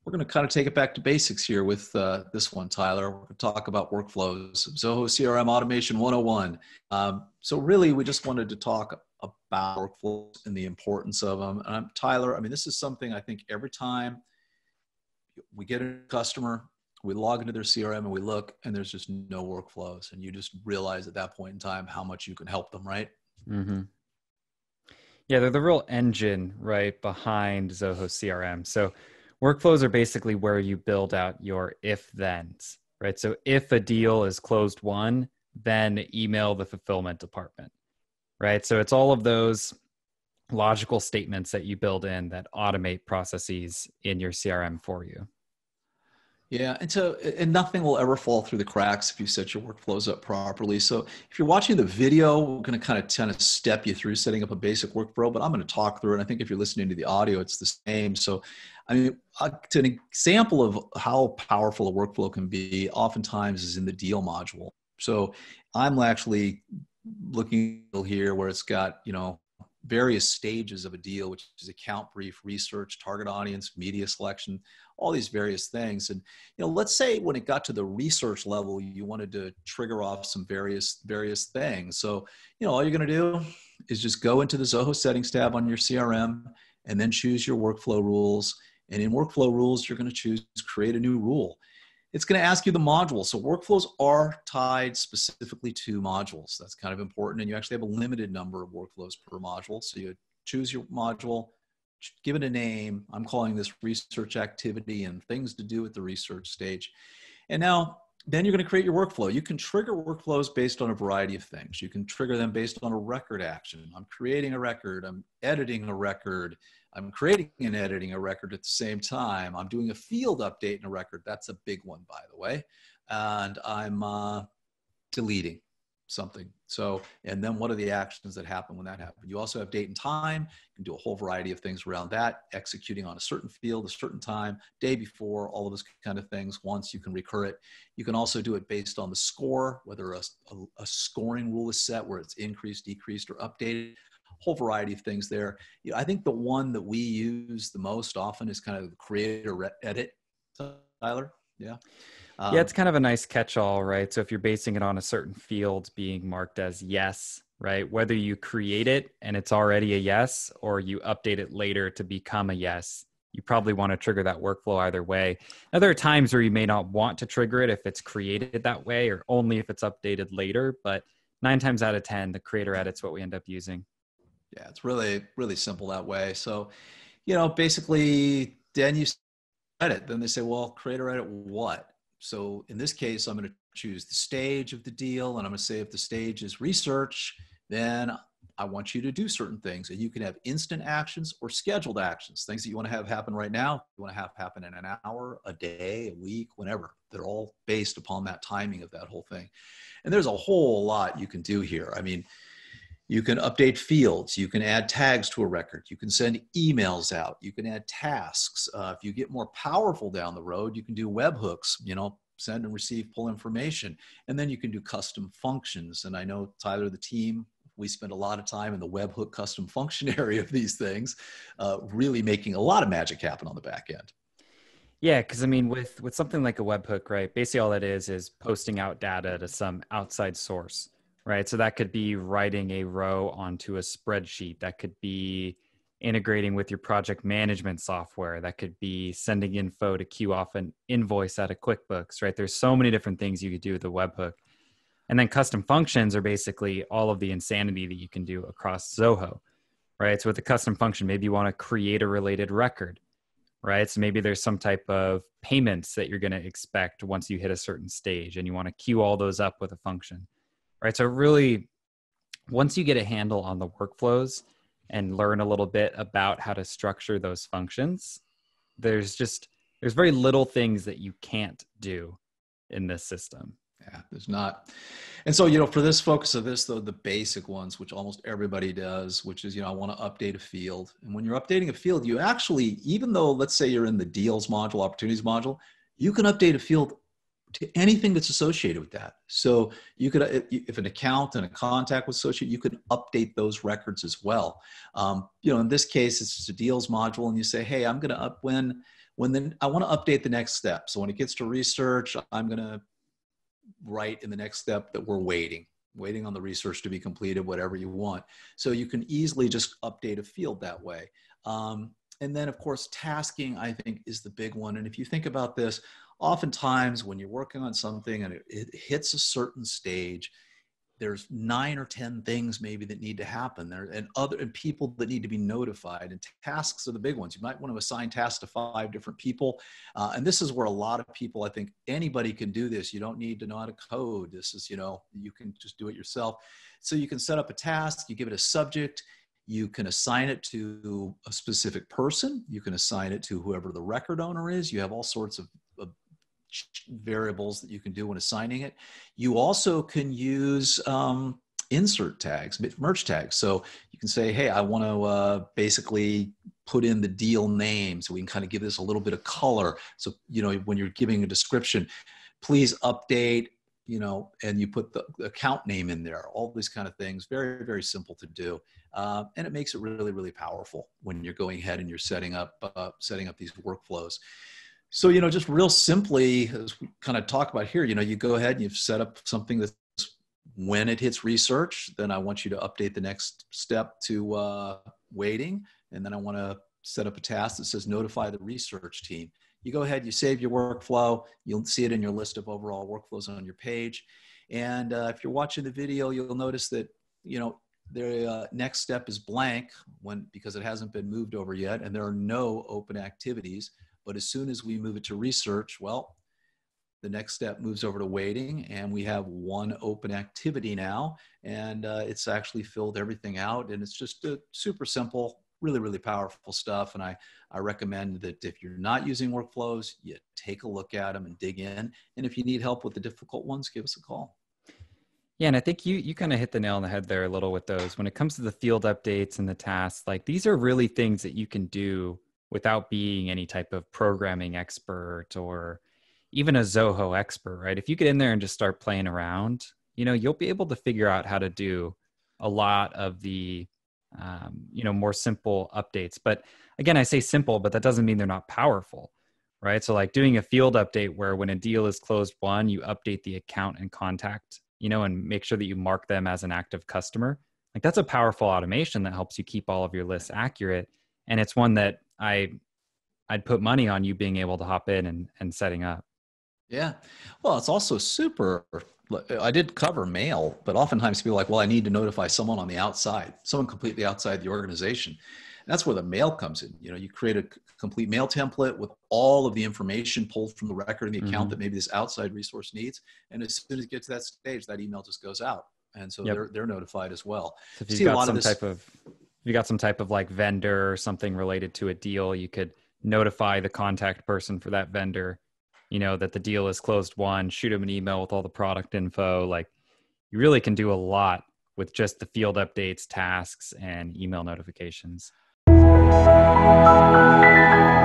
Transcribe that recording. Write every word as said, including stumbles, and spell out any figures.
we're going to kind of take it back to basics here with uh, this one, Tyler. We're going to talk about workflows, Zoho C R M Automation one oh one. Um, so really, we just wanted to talk about workflows and the importance of them. And I'm, Tyler, I mean, this is something I think every time we get a customer, we log into their C R M and we look, and there's just no workflows. And you just realize at that point in time how much you can help them, right? Mm-hmm. Yeah, they're the real engine, right, behind Zoho C R M. So workflows are basically where you build out your if-thens, right? So if a deal is closed won, then email the fulfillment department, right? So it's all of those logical statements that you build in that automate processes in your C R M for you. Yeah, and so and nothing will ever fall through the cracks if you set your workflows up properly. So if you're watching the video, we're going to kind of kind of step you through setting up a basic workflow, but I'm going to talk through it. And I think if you're listening to the audio, it's the same. So, I mean, uh, to an example of how powerful a workflow can be, oftentimes is in the deal module. So I'm actually looking here where it's got, you know, various stages of a deal, which is account brief, research, target audience, media selection, all these various things. And, you know, let's say when it got to the research level, you wanted to trigger off some various, various things. So, you know, all you're going to do is just go into the Zoho settings tab on your C R M and then choose your workflow rules. And in workflow rules, you're going to choose create a new rule. It's going to ask you the module. So workflows are tied specifically to modules. That's kind of important. And you actually have a limited number of workflows per module. So you choose your module, give it a name. I'm calling this research activity and things to do with the research stage. And now, then you're going to create your workflow. You can trigger workflows based on a variety of things. You can trigger them based on a record action. I'm creating a record. I'm editing a record. I'm creating and editing a record at the same time. I'm doing a field update in a record. That's a big one, by the way. And I'm uh, deleting something. So, and then what are the actions that happen when that happens? You also have date and time. You can do a whole variety of things around that, executing on a certain field, a certain time, day before, all of those kind of things. Once you can recur it. You can also do it based on the score, whether a, a, a scoring rule is set where it's increased, decreased, or updated. Whole variety of things there. You know, I think the one that we use the most often is kind of the create or edit, Tyler. Yeah. Um, yeah, it's kind of a nice catch-all, right? So if you're basing it on a certain field being marked as yes, right? Whether you create it and it's already a yes, or you update it later to become a yes, you probably want to trigger that workflow either way. Now, there are times where you may not want to trigger it if it's created that way, or only if it's updated later, but nine times out of ten, the create or edit's what we end up using. Yeah, it's really, really simple that way. So, you know, basically, then you edit. Then they say, well, create or edit what? So in this case, I'm going to choose the stage of the deal. And I'm going to say if the stage is research, then I want you to do certain things. And you can have instant actions or scheduled actions, things that you want to have happen right now. You want to have happen in an hour, a day, a week, whenever. They're all based upon that timing of that whole thing. And there's a whole lot you can do here. I mean, you can update fields. You can add tags to a record. You can send emails out. You can add tasks. Uh, if you get more powerful down the road, you can do webhooks, you know, send and receive, pull information. And then you can do custom functions. And I know, Tyler, the team, we spend a lot of time in the webhook custom function area of these things, uh, really making a lot of magic happen on the back end. Yeah, because I mean, with, with something like a webhook, right, basically all that is is posting out data to some outside source. Right. So that could be writing a row onto a spreadsheet. That could be integrating with your project management software. That could be sending info to queue off an invoice out of QuickBooks. Right. There's so many different things you could do with a webhook. And then custom functions are basically all of the insanity that you can do across Zoho. Right. So with a custom function, maybe you want to create a related record. Right. So maybe there's some type of payments that you're going to expect once you hit a certain stage, and you want to queue all those up with a function. Right. So really, once you get a handle on the workflows and learn a little bit about how to structure those functions, there's just, there's very little things that you can't do in this system. Yeah, there's not. And so, you know, for this focus of this, though, the basic ones, which almost everybody does, which is, you know, I want to update a field. And when you're updating a field, you actually, even though, let's say you're in the deals module, opportunities module, you can update a field to anything that's associated with that. So you could, if an account and a contact was associated, you could update those records as well. Um, you know, in this case, it's just a deals module, and you say, hey, I'm going to up when, When then I want to update the next step. So when it gets to research, I'm going to write in the next step that we're waiting, waiting on the research to be completed, whatever you want. So you can easily just update a field that way. Um, and then of course, tasking, I think, is the big one. And if you think about this, oftentimes when you're working on something and it, it hits a certain stage, there's nine or ten things maybe that need to happen there, and other and people that need to be notified, and tasks are the big ones. You might want to assign tasks to five different people. Uh, and this is where a lot of people, I think anybody can do this. You don't need to know how to code. This is, you know, you can just do it yourself. So you can set up a task, you give it a subject, you can assign it to a specific person. You can assign it to whoever the record owner is. You have all sorts of, of variables that you can do when assigning it. You also can use um, insert tags, merge tags. So you can say, hey, I want to uh, basically put in the deal name. So we can kind of give this a little bit of color. So, you know, when you're giving a description, please update, you know, and you put the account name in there, all these kind of things. Very, very simple to do. Uh, and it makes it really, really powerful when you're going ahead and you're setting up, uh, setting up these workflows. So, you know, just real simply, as we kind of talk about here, you know, you go ahead and you've set up something that's when it hits research, then I want you to update the next step to uh, waiting. And then I want to set up a task that says notify the research team. You go ahead, you save your workflow. You'll see it in your list of overall workflows on your page. And uh, if you're watching the video, you'll notice that, you know, the uh, next step is blank when because it hasn't been moved over yet, and there are no open activities. But as soon as we move it to research, well, the next step moves over to waiting, and we have one open activity now, and uh, it's actually filled everything out, and it's just a super simple, really, really powerful stuff. And I, I recommend that if you're not using workflows, you take a look at them and dig in. And if you need help with the difficult ones, give us a call. Yeah, and I think you you kind of hit the nail on the head there a little with those. When it comes to the field updates and the tasks, like these are really things that you can do without being any type of programming expert or even a Zoho expert, right? If you get in there and just start playing around, you know, you'll be able to figure out how to do a lot of the, um, you know, more simple updates. But again, I say simple, but that doesn't mean they're not powerful, right? So like doing a field update where when a deal is closed won, you update the account and contact, you know, and make sure that you mark them as an active customer. Like that's a powerful automation that helps you keep all of your lists accurate. And it's one that I, I'd put money on you being able to hop in and, and setting up. Yeah. Well, it's also super, I did cover mail, but oftentimes people are like, well, I need to notify someone on the outside, someone completely outside the organization. And that's where the mail comes in. You know, you create a complete mail template with all of the information pulled from the record in the account mm-hmm. that maybe this outside resource needs. And as soon as it gets to that stage, that email just goes out. And so yep. they're, they're notified as well. So if you've got some type of, if you got some type of like vendor or something related to a deal, you could notify the contact person for that vendor, you know, that the deal is closed won, shoot them an email with all the product info. Like you really can do a lot with just the field updates, tasks, and email notifications.